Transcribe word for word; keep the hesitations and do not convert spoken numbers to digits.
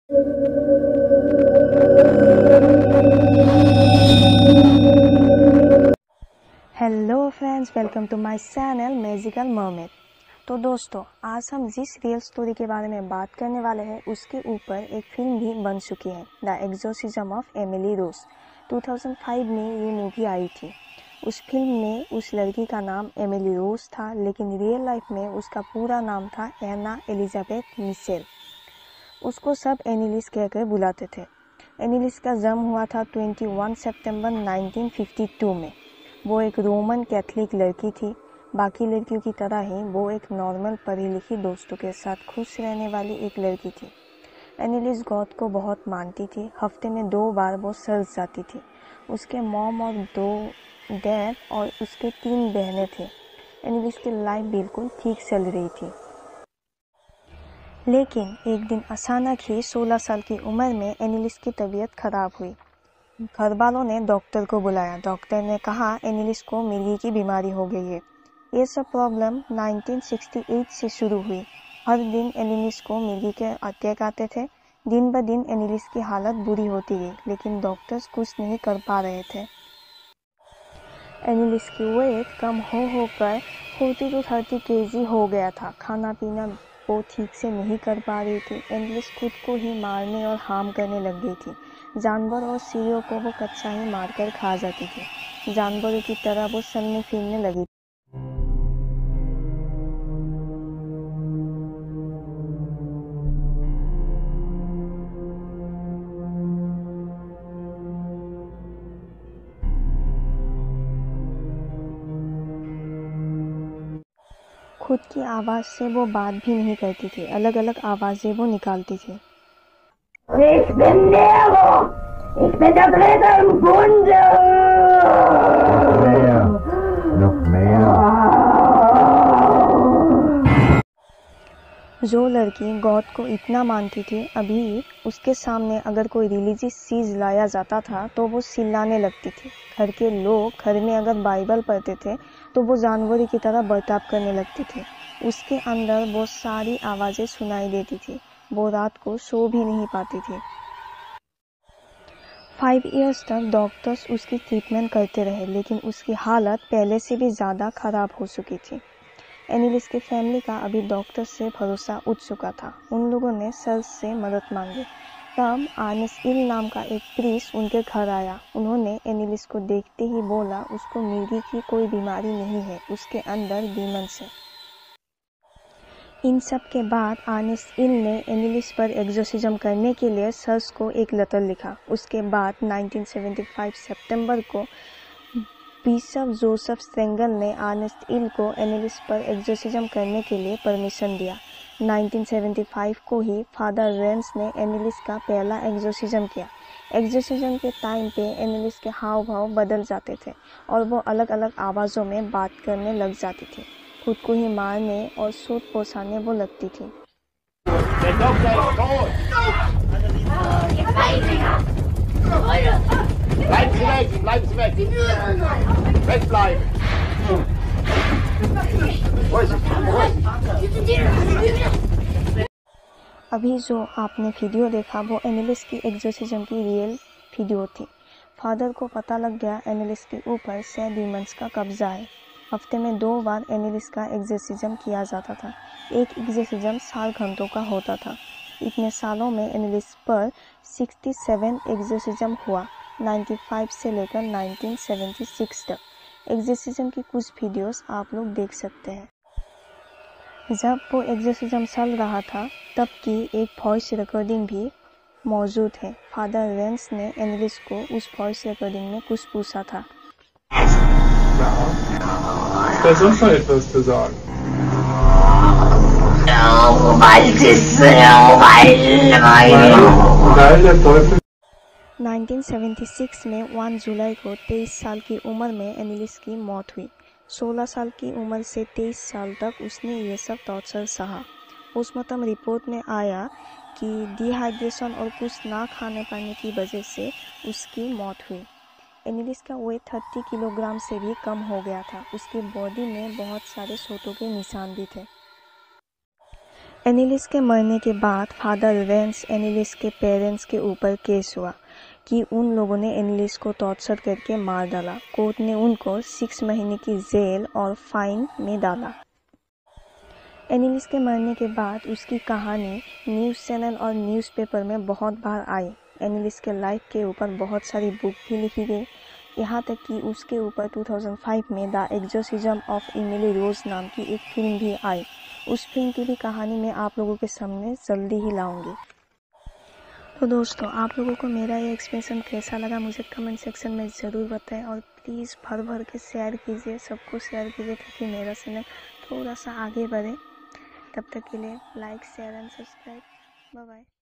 Hello friends, welcome to my channel magical mermaid. तो दोस्तों, आज हम जिस रियल स्टोरी के बारे में बात करने वाले हैं उसके ऊपर एक फिल्म भी बन चुकी है, the exorcism of Emily Rose. दो हज़ार पाँच में ये मूवी आई थी। उस फिल्म में उस लड़की का नाम एमिली रोज था, लेकिन रियल लाइफ में उसका पूरा नाम था एना एलिजाबेथ मिशेल। उसको सब एनिलिस कहकर बुलाते थे। एनिलिस का जन्म हुआ था इक्कीस सितंबर उन्नीस सौ बावन में। वो एक रोमन कैथोलिक लड़की थी। बाकी लड़कियों की तरह ही वो एक नॉर्मल पढ़ी लिखी दोस्तों के साथ खुश रहने वाली एक लड़की थी। एनिलिस गॉड को बहुत मानती थी। हफ्ते में दो बार वो चर्च जाती थी। उसके मॉम और दो डैड और उसके तीन बहनें थे। एनिलिस की लाइफ बिल्कुल ठीक चल रही थी, लेकिन एक दिन अचानक ही सोलह साल की उम्र में एनिलिस की तबीयत खराब हुई। घर वालों ने डॉक्टर को बुलाया। डॉक्टर ने कहा एनिलिस को मिर्गी की बीमारी हो गई है। ये सब प्रॉब्लम उन्नीस सौ अड़सठ से शुरू हुई। हर दिन एनिलिस को मिर्गी के अटैक आते थे। दिन ब दिन एनिलिस की हालत बुरी होती गई, लेकिन डॉक्टर्स कुछ नहीं कर पा रहे थे। एनिलिस की वेट कम हो होकर चालीस टू तीस केजी हो गया था। खाना पीना वो ठीक से नहीं कर पा रही थी। एनिलिस खुद को ही मारने और हार्म करने लग गई थी। जानवर और चिड़ियों को वो कच्चा ही मारकर खा जाती थी। जानवरों की तरह वो चलने फिरने लगी। खुद की आवाज़ से वो बात भी नहीं करती थी। अलग अलग आवाज़ें वो निकालती थी। Ich bin Nero! Ich bin der Dritte im Bunde! Noch mehr. जो लड़की गॉड को इतना मानती थी, अभी उसके सामने अगर कोई रिलीजियस चीज़ लाया जाता था तो वो चिल्लाने लगती थी। घर के लोग घर में अगर बाइबल पढ़ते थे तो वो जानवरों की तरह बर्ताव करने लगती थी। उसके अंदर वो सारी आवाज़ें सुनाई देती थी। वो रात को सो भी नहीं पाती थी। फाइव इयर्स तक डॉक्टर्स उसकी ट्रीटमेंट करते रहे, लेकिन उसकी हालत पहले से भी ज़्यादा ख़राब हो चुकी थी। एनिलिस की फैमिली का अभी डॉक्टर से भरोसा उठ चुका था। उन लोगों ने चर्च से मदद मांगी। तब आर्नेस्ट इल नाम का एक प्रीस्ट उनके घर आया। उन्होंने एनिलिस को देखते ही बोला, उसको मिर्गी की कोई बीमारी नहीं है, उसके अंदर डीमंस है। इन सब के बाद आर्नेस्ट इल ने एनिलिस पर एक्सोर्सिज्म करने के लिए चर्च को एक लेटर लिखा। उसके बाद उन्नीस सौ पचहत्तर सितंबर को बिशप जोसेफ स्ट्रेंगल ने आर्नेस्ट इल को एनिलिस पर एक्सोर्सिज्म करने के लिए परमिशन दिया। उन्नीस सौ पचहत्तर को ही फादर रेंस ने एनिलिस का पहला एक्सोर्सिज्म किया। एक्सोर्सिज्म के टाइम पे एनिलिस के हाव भाव बदल जाते थे और वो अलग अलग आवाज़ों में बात करने लग जाती थी। खुद को ही मारने और सूट पोसाने वो लगती थी। Bleiben Sie weg! Bleiben Sie weg! Wegbleiben! Wo ist es? अभी जो आपने वीडियो देखा वो एनिलिस की एक्सोर्सिज्म की रियल वीडियो थी। फादर को पता लग गया एनिलिस के ऊपर से डीमंस का कब्जा है। हफ्ते में दो बार एनिलिस का एक्सोर्सिज्म किया जाता था। एक एक्सोर्सिज्म सात घंटों का होता था। इतने सालों में एनिलिस पर सड़सठ एक्सोर्सिज्म हुआ, पचानवे से लेकर उन्नीस सौ छिहत्तर तक। एक्सोर्सिज्म की कुछ वीडियोस आप लोग देख सकते हैं। जब वो एक्सोर्सिज्म चल रहा था तब की एक वॉइस रिकॉर्डिंग भी मौजूद है। फादर रेंस ने एनिलिस को उस वॉइस रिकॉर्डिंग में कुछ पूछा था। Da ist sonst noch etwas zu sagen. Weil der Teufel उन्नीस सौ छिहत्तर में एक जुलाई को तेईस साल की उम्र में एनिलिस की मौत हुई। सोलह साल की उम्र से तेईस साल तक उसने ये सब टॉर्चर सहा। पोस्टमार्टम रिपोर्ट में आया कि डिहाइड्रेशन और कुछ ना खाने पाने की वजह से उसकी मौत हुई। एनिलिस का वेट तीस किलोग्राम से भी कम हो गया था। उसकी बॉडी में बहुत सारे चोटों के निशान भी थे। एनिलिस के मरने के बाद फादर वेंस एनिलिस के पेरेंट्स के ऊपर केस हुआ कि उन लोगों ने एनिलिस को टॉर्चर करके मार डाला। कोर्ट ने उनको सिक्स महीने की जेल और फाइन में डाला। एनिलिस के मरने के बाद उसकी कहानी न्यूज़ चैनल और न्यूज़पेपर में बहुत बार आई। एनिलिस के लाइफ के ऊपर बहुत सारी बुक भी लिखी गई, यहाँ तक कि उसके ऊपर दो हज़ार पाँच में the exorcism of Emily Rose नाम की एक फिल्म भी आई। उस फिल्म की भी कहानी मैं आप लोगों के सामने जल्दी ही लाऊंगी। तो दोस्तों, आप लोगों को मेरा ये एक्सप्लेनेशन कैसा लगा मुझे कमेंट सेक्शन में ज़रूर बताएं और प्लीज़ भर भर के शेयर कीजिए, सबको शेयर कीजिए ताकि मेरा चैनल थोड़ा सा आगे बढ़े। तब तक के लिए like share and subscribe. Bye bye.